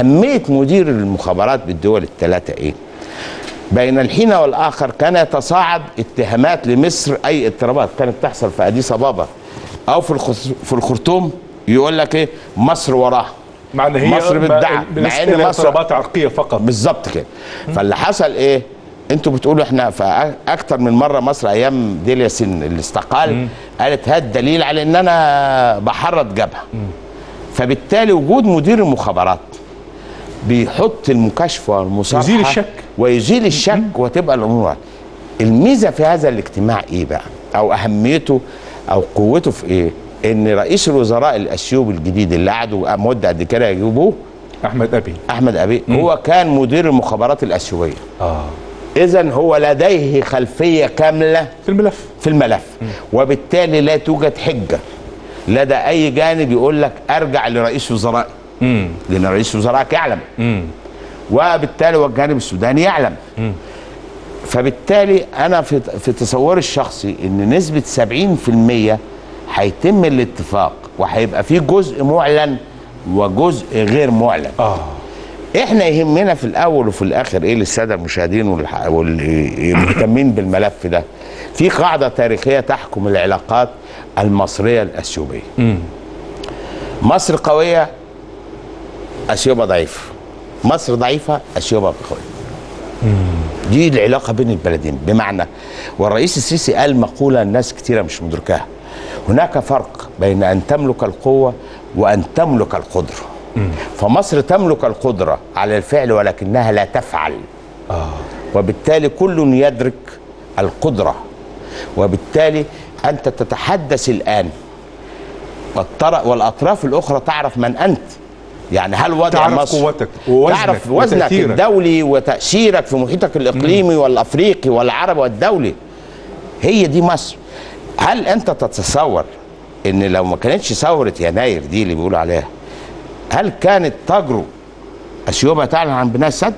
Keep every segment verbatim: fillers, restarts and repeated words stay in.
اهميه مدير المخابرات بالدول الثلاثه ايه؟ بين الحين والاخر كان يتصاعد اتهامات لمصر، اي اضطرابات كانت تحصل في اديس ابابا او في في الخرطوم يقول لك ايه؟ مصر وراها، مع ان هي مصر بتدعم، مع ان مصر اضطرابات عرقيه فقط. بالظبط كده. فاللي حصل ايه؟ انتوا بتقولوا احنا فاكتر من مره مصر ايام ديلياسين اللي استقال مم. قالت هات دليل على ان انا بحرض جبهه. فبالتالي وجود مدير المخابرات بيحط المكاشفه والمصافحه يزيل الشك ويزيل الشك مم. وتبقى الامور. الميزه في هذا الاجتماع ايه بقى؟ او اهميته او قوته في ايه؟ ان رئيس الوزراء الاثيوبي الجديد اللي قعدوا مده قد كده يجيبوه احمد ابي احمد ابي مم. هو كان مدير المخابرات الاثيوبيه. اه اذا هو لديه خلفيه كامله في الملف في الملف مم. وبالتالي لا توجد حجه لدى اي جانب يقول لك ارجع لرئيس وزرائي، لان رئيس وزرائك يعلم مم. وبالتالي والجانب السوداني يعلم مم. فبالتالي انا في في تصوري الشخصي ان نسبه سبعين في المية هيتم الاتفاق وهيبقى في جزء معلن وجزء غير معلن. اه احنا يهمنا في الاول وفي الاخر ايه للساده المشاهدين والمهتمين بالملف ده؟ في قاعده تاريخيه تحكم العلاقات المصريه الاثيوبيه. مصر قويه، اثيوبيا ضعيفه. مصر ضعيفه، اثيوبيا قويه. دي العلاقه بين البلدين. بمعنى والرئيس السيسي قال مقوله الناس كتيره مش مدركاها: هناك فرق بين ان تملك القوه وان تملك القدره. مم. فمصر تملك القدره على الفعل ولكنها لا تفعل. آه. وبالتالي كل يدرك القدره، وبالتالي انت تتحدث الان والاطراف الاخرى تعرف من انت. يعني هل وضع تعرف مصر قوتك ووزنك تعرف وزنك وتأثيرك. الدولي وتأثيرك في محيطك الإقليمي مم. والأفريقي والعربي والدولي. هي دي مصر. هل أنت تتصور إن لو ما كانتش ثورة يناير دي اللي بيقولوا عليها، هل كانت تجرؤ اثيوبيا تعلن عن بناء السد؟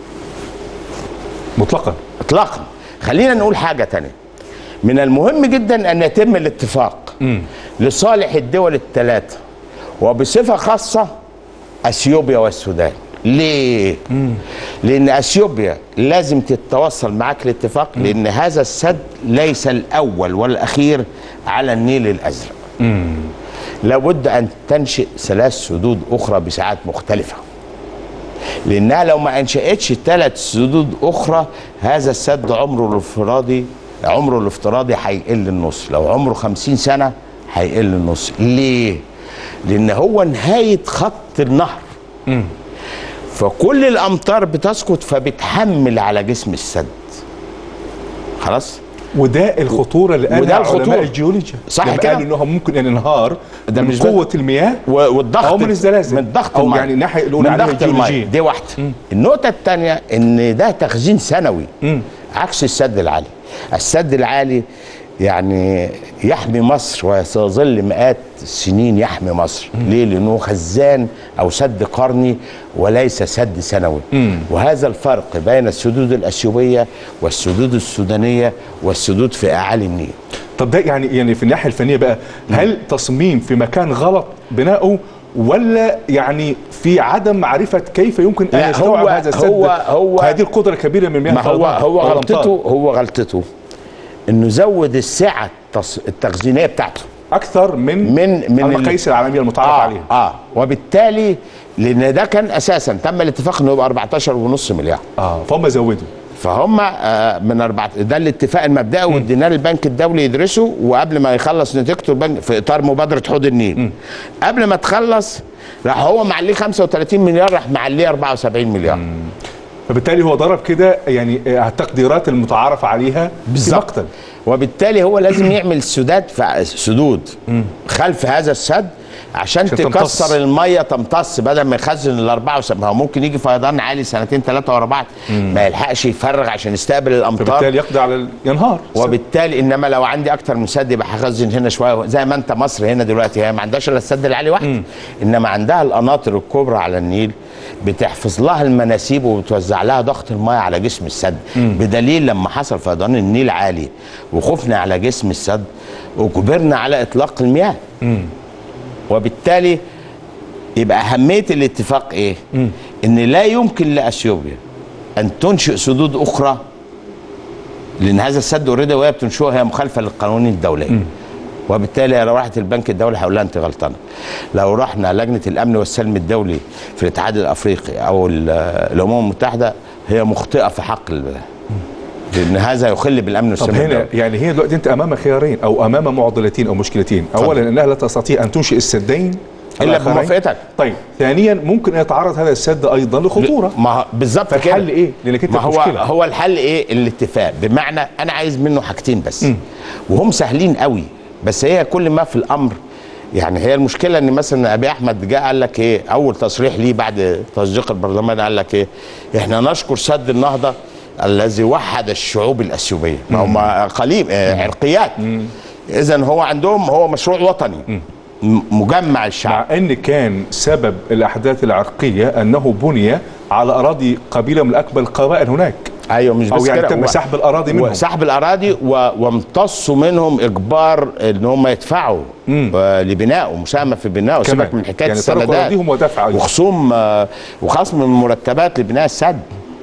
مطلقا اطلاقا. خلينا نقول حاجة تانية. من المهم جدا أن يتم الاتفاق مم. لصالح الدول الثلاثة وبصفة خاصة اثيوبيا والسودان. ليه؟ مم. لان اثيوبيا لازم تتوصل معاك لاتفاق، لان هذا السد ليس الاول والاخير على النيل الازرق. مم. لابد ان تنشئ ثلاث سدود اخرى بساعات مختلفه، لانها لو ما انشئتش ثلاث سدود اخرى هذا السد عمره الافتراضي عمره الافتراضي هيقل النص. لو عمره خمسين سنه هيقل النص. ليه؟ لان هو نهايه خط النهر. مم. فكل الامطار بتسقط فبتحمل على جسم السد. خلاص؟ وده الخطوره اللي قالها علماء الجيولوجيا. صح كده؟ قالوا انه ممكن ان ينهار من قوه المياه والضغط او من الزلازل، من ضغط الماء، يعني ناحيه الاولى عليها الجيولوجيه. دي واحده. مم. النقطه الثانيه ان ده تخزين سنوي. مم. عكس السد العالي. السد العالي يعني يحمي مصر وسيظل مئات السنين يحمي مصر. مم. ليه؟ لأنه خزان أو سد قرني وليس سد سنوي. مم. وهذا الفرق بين السدود الأثيوبية والسدود السودانية والسدود في أعالي النيل. طب ده يعني يعني في الناحية الفنية بقى، هل تصميم في مكان غلط بناؤه، ولا يعني في عدم معرفة كيف يمكن أن يستوعب هذا السد هو هو هذه القدرة الكبيرة من مياه؟ ما هو هو غلطته هو غلطته انه زود السعه التخزينيه بتاعته اكثر من من من المقاييس العالميه المتعارف آه عليها. اه وبالتالي لان ده كان اساسا تم الاتفاق انه يبقى أربعتاشر ونص مليار. اه فهم زودوا. فهم آه من أربعة ده الاتفاق المبدئي واديناه للبنك الدولي يدرسه، وقبل ما يخلص نتيجته البنك في اطار مبادره حوض النيل. م. قبل ما تخلص راح هو معليه خمسة وثلاثين مليار، راح معليه أربعة وسبعين مليار. م. فبالتالي هو ضرب كده يعني التقديرات المتعارف عليها بالظبط. وبالتالي هو لازم يعمل سداد سدود خلف هذا السد عشان, عشان تكسر تمتص. الميه تمتص بدل ما يخزن الاربعه وسبعه. هو ممكن يجي فيضان عالي سنتين ثلاثه ورا بعض ما يلحقش يفرغ عشان يستقبل الامطار، فبالتالي يقضي على ينهار. وبالتالي انما لو عندي اكتر من سد يبقى هخزن هنا شويه، زي ما انت مصر هنا دلوقتي هي ما عندهاش الا السد العالي واحد. مم. انما عندها القناطر الكبرى على النيل بتحفظ لها المناسيب وبتوزع لها ضغط الميه على جسم السد. مم. بدليل لما حصل فيضان النيل عالي وخفنا على جسم السد وجبرنا على اطلاق المياه. مم. وبالتالي يبقى أهمية الاتفاق إيه؟ مم. ان لا يمكن لاثيوبيا ان تنشئ سدود اخرى، لان هذا السد اوريدي وهي بتنشئه هي مخالفه للقوانين الدوليه. م. وبالتالي لو راحت البنك الدولي هيقول لها انت غلطانه. لو رحنا لجنه الامن والسلم الدولي في الاتحاد الافريقي او الامم المتحده هي مخطئه في حق البلد، لان هذا يخل بالامن والسلم. طب هنا يعني هي دلوقتي انت امام خيارين او امام معضلتين او مشكلتين، اولا انها لا تستطيع ان تنشئ السدين الا بموافقتك. طيب ثانيا ممكن يتعرض هذا السد ايضا لخطوره. ما بالظبط كده. الحل ايه؟ لانك انت ما هو مشكلة. هو الحل ايه؟ الاتفاق. بمعنى انا عايز منه حاجتين بس م. وهم سهلين قوي، بس هي كل ما في الامر يعني هي المشكله ان مثلا ابي احمد جاء قال لك ايه اول تصريح ليه بعد تصديق البرلمان، قال لك ايه؟ احنا نشكر سد النهضه الذي وحد الشعوب الاثيوبيه. ما هم قليل عرقيات، اذا هو عندهم هو مشروع وطني م. مجمع الشعب، مع ان كان سبب الاحداث العرقيه انه بني على اراضي قبيله من اكبر القبائل هناك. ايوه مش بس او يعني كده، تم سحب الاراضي منهم، سحب الاراضي وامتصوا منهم اجبار ان هم يدفعوا لبنائه ومساهمه في بنائه، سيبك من حكايه يعني السندات وخصوم وخصم من المرتبات لبناء السد.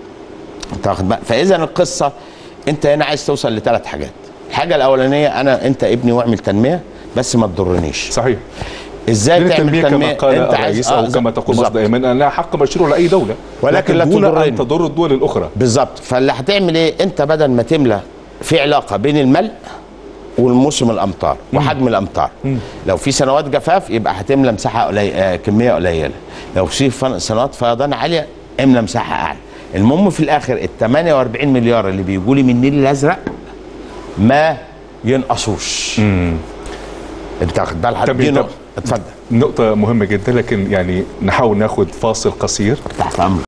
فاذا القصه انت هنا عايز توصل لثلاث حاجات. الحاجه الاولانيه انا انت ابني واعمل تنميه بس ما تضرنيش. صحيح. ازاي تعمل تنميه؟ كما قال انت عايز او كما تقول مصر دائما انها حق مشروع لاي دوله، ولكن لا تضر ان تضر الدول الاخرى. بالظبط. فاللي هتعمل ايه؟ انت بدل ما تملى في علاقه بين الملء والموسم الامطار وحجم الامطار. مم. لو في سنوات جفاف يبقى هتملى مساحه قليله، كميه قليله. لو في سنوات فيضان عاليه املى مساحه اعلى. المهم في الاخر ال ثمانية وأربعين مليار اللي بيجوا لي من النيل الازرق ما ينقصوش. امم انت واخد بالك؟ دي نقطه. اتفضل. نقطه مهمه جدا، لكن يعني نحاول ناخد فاصل قصير. تحت امرك.